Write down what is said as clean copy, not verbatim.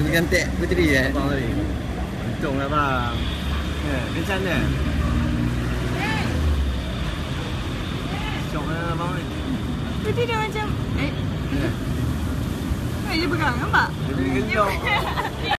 cantik puteri Abang tadi. Untunglah bang. Macam mana? Syok lah abang ni. Tadi dia macam dia pegang nampak? Dia gendong.